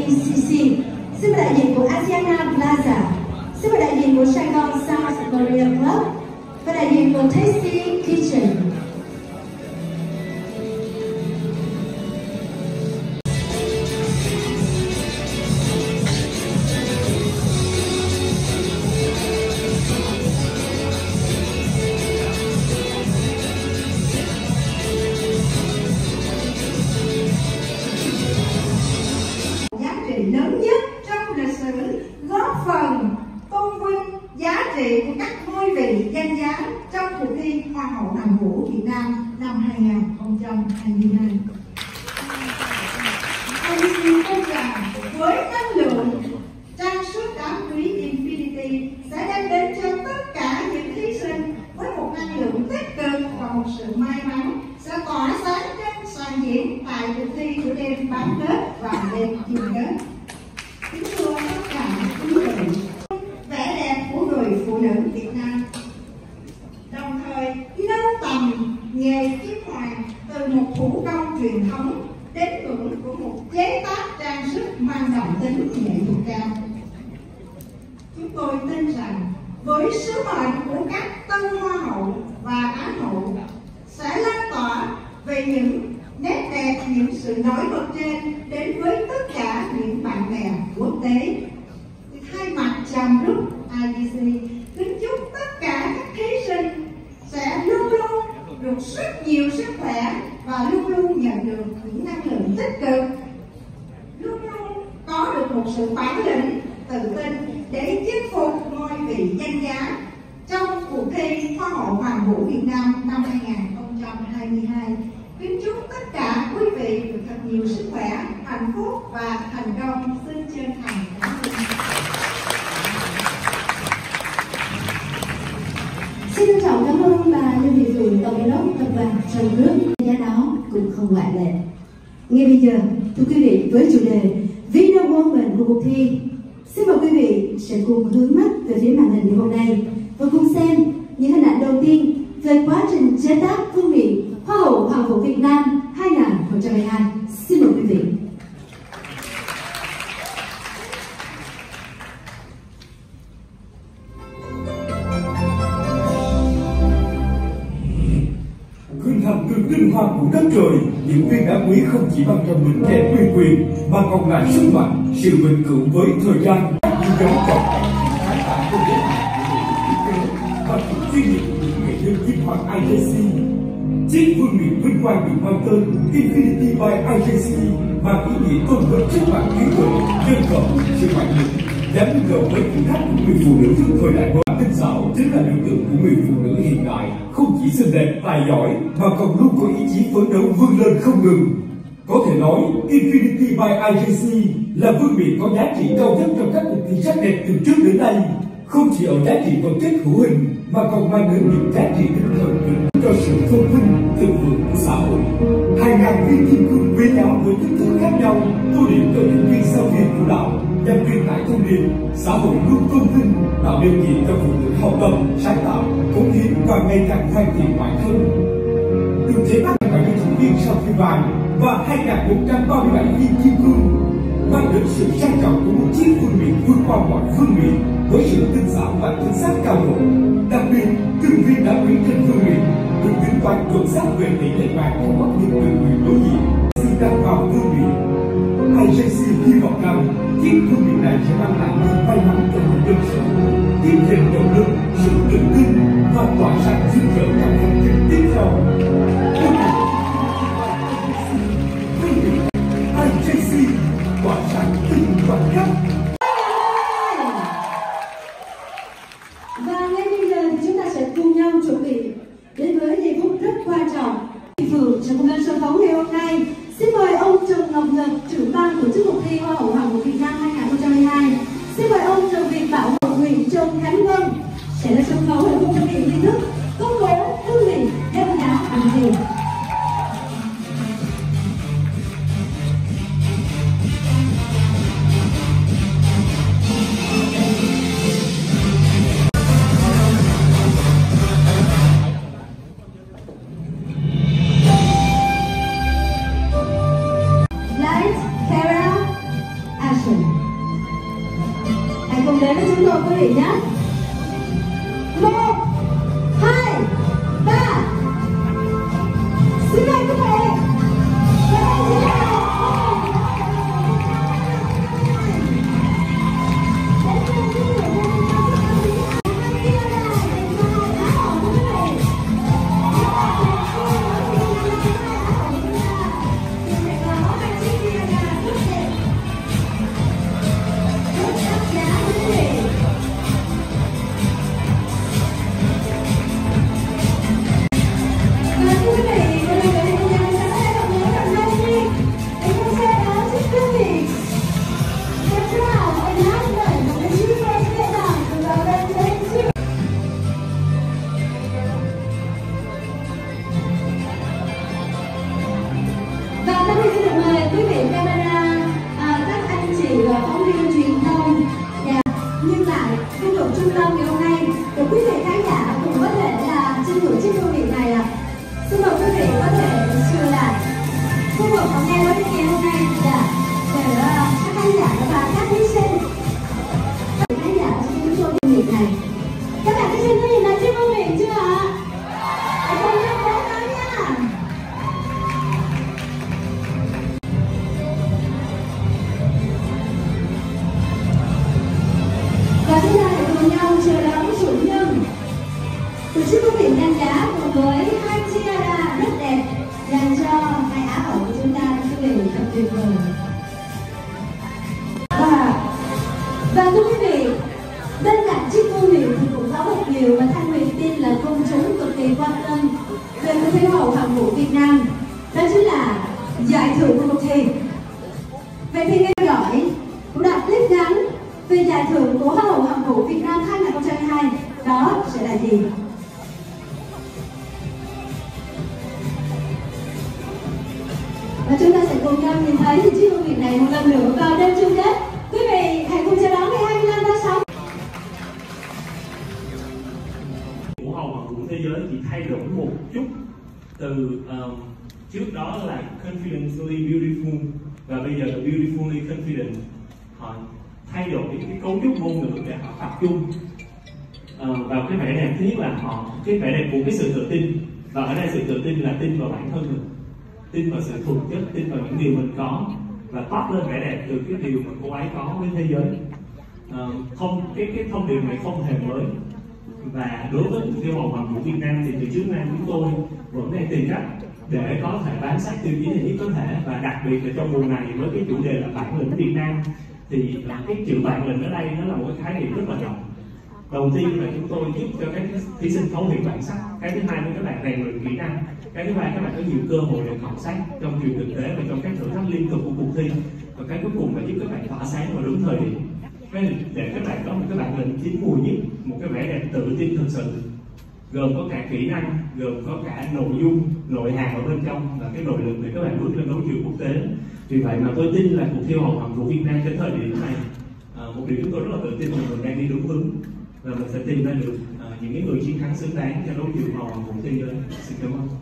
ECC, xin mời đại diện của Asiana Plaza, xin mời đại diện của Sài Gòn South Korea Club và đại diện của Tasty Kitchen. Lớn nhất trong lịch sử, góp phần tôn vinh giá trị của các ngôi vị danh giá trong cuộc thi Hoa hậu Hoàn vũ Việt Nam năm 2022. IDC tin rằng với năng lượng trang sức đá quý Infinity sẽ đem đến cho tất cả những thí sinh với một năng lượng tích cực và một sự may mắn sẽ tỏa sáng trên sàn diễn tại cuộc thi của đêm bán kết và đêm chung kết. Kính thưa tất cả quý vị, vẻ đẹp của người phụ nữ Việt Nam, đồng thời nâng tầm nghề kim hoàng từ một thủ công truyền thống đến ngưỡng của một chế tác trang sức mang đậm tính nghệ thuật cao. Chúng tôi tin rằng với sứ mệnh của các tân hoa hậu và á hậu sẽ lan tỏa về những nét đẹp, những sự nổi bật trên đến với tất cả những bạn bè quốc tế. Thay mặt chàm rút IDC kính chúc tất cả các thí sinh sẽ luôn luôn được rất nhiều sức khỏe và luôn luôn nhận được những năng lượng tích cực, luôn luôn có được một sự bản lĩnh, tự tin để chinh phục ngôi vị danh giá trong cuộc thi Hoa hậu Hoàn vũ Việt Nam năm 2022. Kính chúc tất cả quý vị được thật nhiều sức khỏe, hạnh phúc và thành công. Xin chân thành cảm ơn. Xin trân trọng cảm ơn bà Lưu Thị Phượng, tổng giám đốc tập đoàn trong nước. Giá đó cũng không ngoại lệ. Ngay bây giờ, thưa quý vị, với chủ đề Winner Woman của cuộc thi, xin mời quý vị sẽ cùng hướng mắt về phía màn hình ngày hôm nay và cùng xem những hình ảnh đầu tiên về quá trình chế tác vương miện Hoa hậu Hoàn vũ Việt Nam 2022. Xin mời quý vị. Khuynh thành từ tinh hoa của đất trời, những viên đá quý không chỉ mang trong mình vẻ uy quyền mà còn là sức mạnh, sự vĩnh cửu với thời gian. Những dấu trọn khán giả không đến và những chuyên nghiệp của những nghệ nhân kim hoàng IJC. Chiếc vương miện vinh quang được mang tên Infinity by IJC mang ý nghĩa tôn vinh sức mạnh trí tuệ, nhân phẩm, sự mạnh mẽ, dám đương đầu với thử thách của người phụ nữ trong thời đại mới. Tinh xảo chính là biểu tượng của người phụ nữ hiện đại, không chỉ xinh đẹp, tài giỏi mà còn luôn có ý chí phấn đấu vươn lên không ngừng. Có thể nói, Infinity by IJC là vương miện có giá trị cao nhất trong các cuộc thi sắc đẹp từ trước đến nay. Không chỉ ở giá trị vật chất hữu hình mà còn mang đến những giá trị tinh thần cho sự tôn vinh, thịnh vượng của xã hội. 2.000 viên kim cương quý nhau với kích thước khác nhau, tô điểm cho những viên sao viên của đạo, nhằm truyền tải thông điệp xã hội luôn tôn vinh, tạo điều kiện cho phụ nữ học tập, sáng tạo, cống hiến và ngày càng hoàn thiện bản thân. Được chế tác bởi những thành viên sao viên vàng và 2.137 viên kim cương, mang đến sự sang trọng của một chiếc vương miện vượt qua mọi vương miện với sự tinh xảo và chính xác cao độ. Đặc biệt, từng viên đá quý trên vương miện được tính toán chuẩn xác về tỷ lệ vàng trong mắt nhìn từ người đối diện khi đặt vào vương miện. IJC hy vọng rằng chiếc vương miện này sẽ mang lại niềm may mắn cho người dân sự, tiếp thêm động lực, sự tự tin và tỏa sáng rực rỡ trong hành trình tiếp theo. IJC tỏa sáng từng khoảnh khắc. Và ngay bây giờ thì chúng ta sẽ cùng nhau chuẩn bị đến với giây phút rất quan trọng. Phượng sẽ cùng lên sân khấu ngày hôm nay. Xin mời ông Trần Ngọc Nhật, trưởng ban tổ chức cuộc thi Hoa hậu Hoàn vũ Việt Nam 2022. Xin mời ông Trần Việt Bảo, huyện Trần Khánh Vân sẽ lên sân khấu để cùng thực hiện nghi thức công bố vương miện danh giá hàng tiền. đến với chúng tôi quý vị nhé. 1, 2, 3. Xin mời quý vị. Và thưa quý vị, bên cạnh chiếc vương miện thì cũng có một điều mà Thanh Huyền tin là công chúng cực kỳ quan tâm về cuộc thi Hoa hậu Hoàn vũ Việt Nam, đó chính là giải thưởng của cuộc thi. Vậy thì nghe gọi cũng đặt clip ngắn về giải thưởng của Hoa hậu Hoàn vũ Việt Nam 2022, đó sẽ là gì? Và chúng ta sẽ cùng nhau nhìn thấy chiếc vương miện này một lần nữa vào đêm chung kết. Quý vị hãy cùng chào đón ngày 25 tháng 6. Của Hoa hậu Hoàn vũ thế giới chỉ thay đổi một chút từ trước đó là confidently beautiful và bây giờ là beautifully confident. Họ thay đổi cái cấu trúc ngôn ngữ để họ tập trung vào cái vẻ đẹp. Thứ nhất là cái vẻ đẹp của cái sự tự tin, và ở đây sự tự tin là tin vào bản thân mình, tin vào sự thuần chất, tin vào những điều mình có và toát lên vẻ đẹp từ cái điều mà cô ấy có với thế giới. Cái thông điệp này không hề mới, và đối với cuộc thi Hoa hậu Hoàn vũ Việt Nam thì từ trước nay chúng tôi vẫn đang tìm cách để có thể bám sát tiêu chí này nhất có thể, và đặc biệt là trong mùa này với cái chủ đề là bản lĩnh Việt Nam thì cái chữ bản lĩnh ở đây nó là một cái khái niệm rất là rộng. Đầu tiên là chúng tôi giúp cho các thí sinh thấu hiểu bản sắc, cái thứ hai là các bạn rèn luyện kỹ năng, cái thứ ba các bạn có nhiều cơ hội để khảo sát trong trường thực tế và trong các thử thách liên tục của cuộc thi, và cái cuối cùng là giúp các bạn tỏa sáng vào đúng thời điểm để các bạn có một cái bản lĩnh chín mùi nhất, một cái vẻ đẹp tự tin thực sự, gồm có cả kỹ năng, gồm có cả nội dung, nội hàm ở bên trong và cái nội lực để các bạn bước lên đấu trường quốc tế. Vì vậy mà tôi tin là cuộc thi Hoa hậu Hoàn vũ Việt Nam đến thời điểm này, một điều chúng tôi rất là tự tin là mình đang đi đúng hướng và mình sẽ tìm ra được những cái người chiến thắng xứng đáng cho đấu trường Hoa hậu Hoàn vũ thế giới. Xin cảm ơn.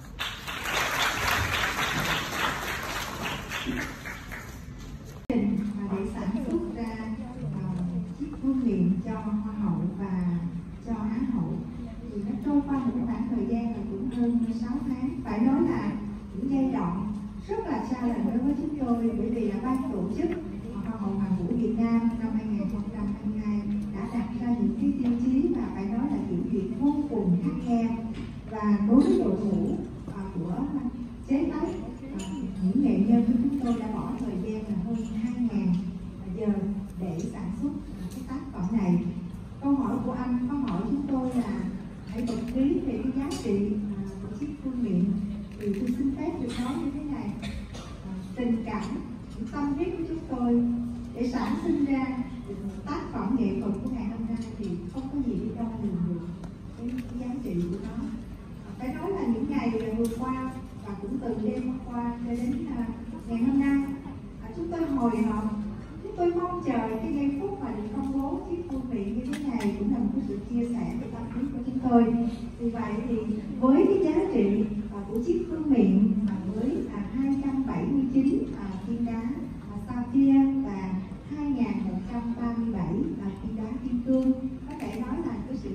Để sản xuất ra chiếc vương miện cho Hoa hậu và cho Á hậu thì nó trôi qua một cái khoảng thời gian là cũng hơn 6 tháng. Phải nói là những giai đoạn rất là xa lạ đối với chúng tôi, bởi vì là ban tổ chức Hoa hậu Hoàn vũ Việt Nam năm 2022 đã đặt ra những cái tiêu chí và phải nói là kiểm duyệt vô cùng khắt khe, và đối với đội ngũ của chế tác những nghệ nhân của chúng tôi đã bỏ thời gian là hơn 2.000 giờ để sản xuất cái tác phẩm này. Câu hỏi của anh có hỏi chúng tôi là hãy bật mí về cái giá trị của chiếc vương miện, thì tôi xin phép được nói như thế này. Tình cảm, tâm huyết của chúng tôi để sản sinh ra một tác phẩm nghệ thuật của ngày hôm nay thì không có gì để đo lường được cái giá trị của nó. Phải nói là những ngày vừa qua và cũng từ đêm hôm qua cho đến ngày hôm nay, chúng tôi hồi hộp, chúng tôi mong chờ cái giây phút mà được công bố chiếc vương miện như thế này, cũng là một cái sự chia sẻ về tâm huyết của chúng tôi. Vì vậy thì với cái giá trị của chiếc vương miện với 279 viên đá sapphire và 2.137 viên đá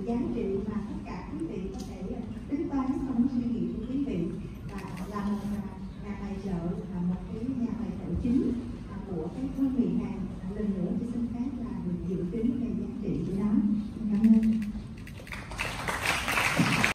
giá trị mà tất cả quý vị có thể tính toán trong suy nghĩ của quý vị, và là một nhà tài trợ, là một cái nhà tài trợ chính của cái thương hiệu hàng. Lần nữa tôi xin